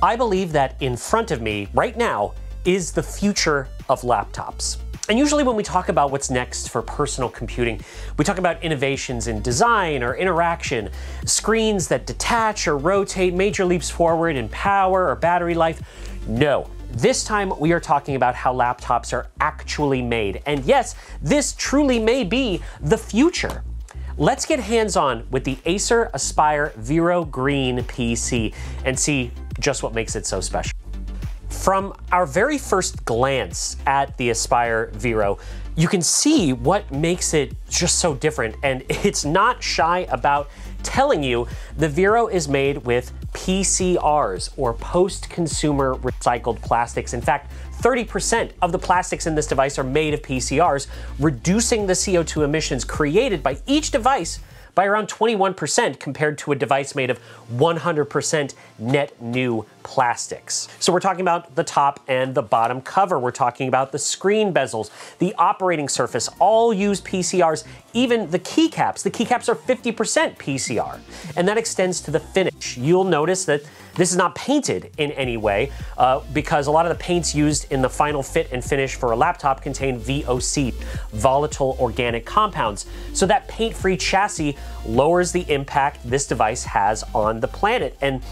I believe that in front of me right now is the future of laptops. And usually when we talk about what's next for personal computing, we talk about innovations in design or interaction, screens that detach or rotate, major leaps forward in power or battery life. No, this time we are talking about how laptops are actually made. And yes, this truly may be the future. Let's get hands-on with the Acer Aspire Vero Green PC and see just what makes it so special. From our very first glance at the Aspire Vero, you can see what makes it just so different, and it's not shy about telling you the Vero is made with PCRs, or post-consumer recycled plastics. In fact, 30% of the plastics in this device are made of PCRs, reducing the CO2 emissions created by each device by around 21% compared to a device made of 100% net new plastics. So we're talking about the top and the bottom cover. We're talking about the screen bezels, the operating surface, all use PCRs, even the keycaps. The keycaps are 50% PCR, and that extends to the finish. You'll notice that this is not painted in any way because a lot of the paints used in the final fit and finish for a laptop contain VOC, volatile organic compounds. So that paint-free chassis lowers the impact this device has on the planet. And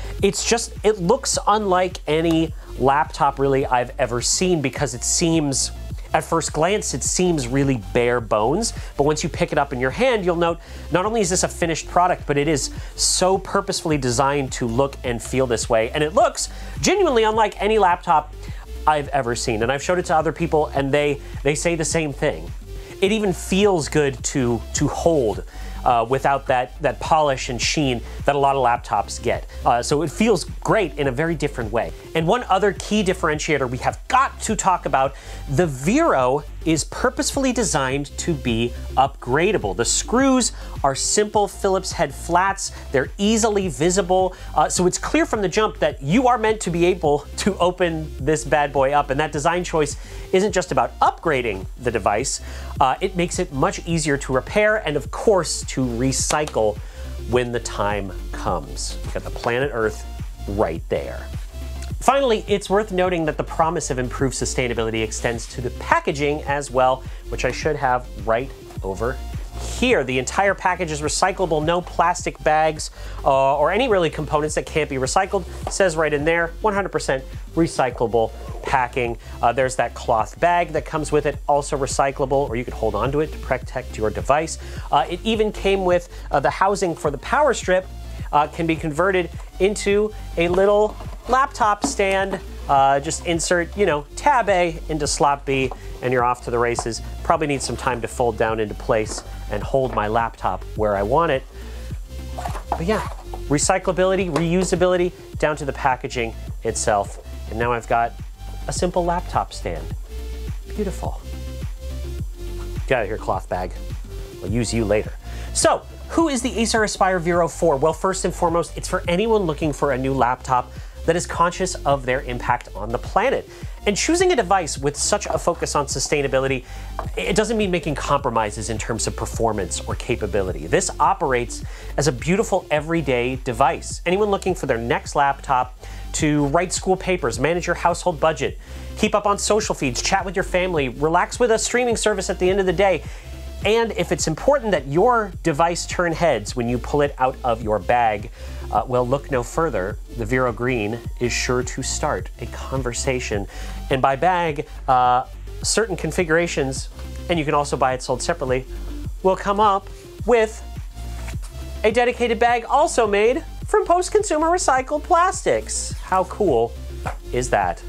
it looks unlike any laptop really I've ever seen, because it seems, at first glance, it seems really bare bones, but once you pick it up in your hand, you'll note not only is this a finished product, but it is so purposefully designed to look and feel this way, and it looks genuinely unlike any laptop I've ever seen. And I've showed it to other people, and they say the same thing. It even feels good to hold without that polish and sheen that a lot of laptops get. So it feels great in a very different way. And one other key differentiator we have got to talk about, the Vero is purposefully designed to be upgradable. The screws are simple Phillips head flats. They're easily visible. So it's clear from the jump that you are meant to be able to open this bad boy up. And that design choice isn't just about upgrading the device. It makes it much easier to repair and, of course, to recycle when the time comes. You've got the planet Earth right there. Finally, it's worth noting that the promise of improved sustainability extends to the packaging as well, which I should have right over here. The entire package is recyclable, no plastic bags or any really components that can't be recycled. It says right in there, 100% recyclable packing. There's that cloth bag that comes with it, also recyclable, or you could hold onto it to protect your device. It even came with the housing for the power strip, can be converted into a little laptop stand. Just insert, tab A into slot B, and you're off to the races. Probably need some time to fold down into place and hold my laptop where I want it. But yeah, recyclability, reusability, down to the packaging itself. And now I've got a simple laptop stand. Beautiful. Get out of here, cloth bag. I'll use you later. So, who is the Acer Aspire Vero for? Well, first and foremost, it's for anyone looking for a new laptop that is conscious of their impact on the planet. And choosing a device with such a focus on sustainability, it doesn't mean making compromises in terms of performance or capability. This operates as a beautiful everyday device. Anyone looking for their next laptop to write school papers, manage your household budget, keep up on social feeds, chat with your family, relax with a streaming service at the end of the day. And if it's important that your device turn heads when you pull it out of your bag, well, look no further. The Vero Green is sure to start a conversation. And by bag, certain configurations, and you can also buy it sold separately, will come up with a dedicated bag also made from post-consumer recycled plastics. How cool is that?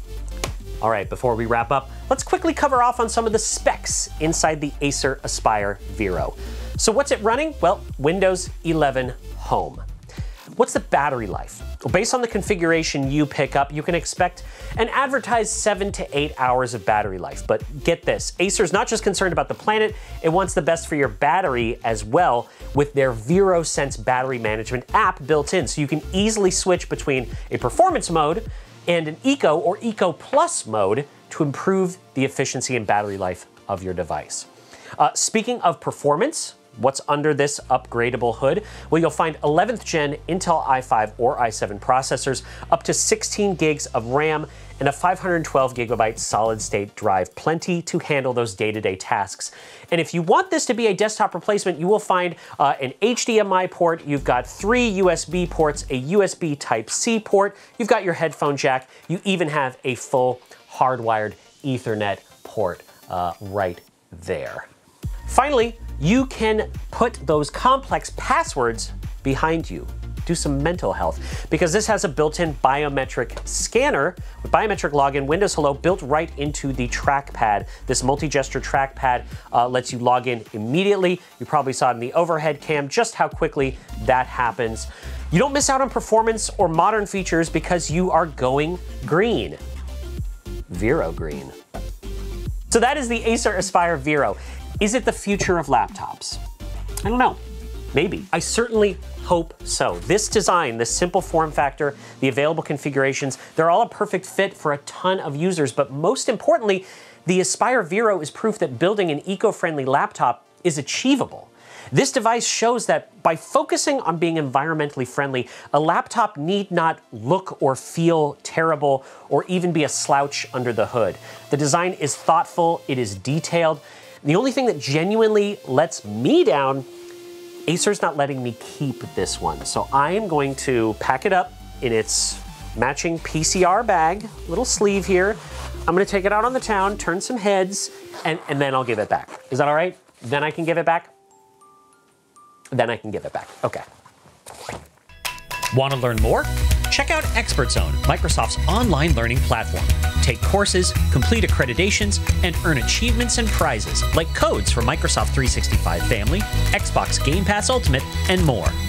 All right, before we wrap up, let's quickly cover off on some of the specs inside the Acer Aspire Vero. So what's it running? Well, Windows 11 Home. What's the battery life? Well, based on the configuration you pick up, you can expect an advertised 7 to 8 hours of battery life. But get this, Acer's not just concerned about the planet, it wants the best for your battery as well with their VeroSense battery management app built in. So you can easily switch between a performance mode and an Eco or Eco Plus mode to improve the efficiency and battery life of your device. Speaking of performance, What's under this upgradable hood? Well, you'll find 11th gen Intel i5 or i7 processors, up to 16 gigs of RAM, and a 512 gigabyte solid state drive, plenty to handle those day-to-day tasks. And if you want this to be a desktop replacement, you will find an HDMI port, you've got 3 USB ports, a USB Type-C port, you've got your headphone jack, you even have a full hardwired Ethernet port right there. Finally, you can put those complex passwords behind you. Do some mental health, because this has a built-in biometric scanner with biometric login, Windows Hello built right into the trackpad. This multi-gesture trackpad lets you log in immediately. You probably saw in the overhead cam just how quickly that happens. You don't miss out on performance or modern features because you are going green. Vero green. So that is the Acer Aspire Vero. Is it the future of laptops? I don't know. Maybe. I certainly hope so. This design, this simple form factor, the available configurations, they're all a perfect fit for a ton of users, but most importantly, the Aspire Vero is proof that building an eco-friendly laptop is achievable. This device shows that by focusing on being environmentally friendly, a laptop need not look or feel terrible or even be a slouch under the hood. The design is thoughtful, it is detailed. The only thing that genuinely lets me down, Acer's not letting me keep this one. So I am going to pack it up in its matching PCR bag, little sleeve here. I'm gonna take it out on the town, turn some heads, and then I'll give it back. Is that all right? Then I can give it back? Then I can give it back, okay. Want to learn more? Check out ExpertZone, Microsoft's online learning platform. Take courses, complete accreditations, and earn achievements and prizes like codes for Microsoft 365 Family, Xbox Game Pass Ultimate, and more.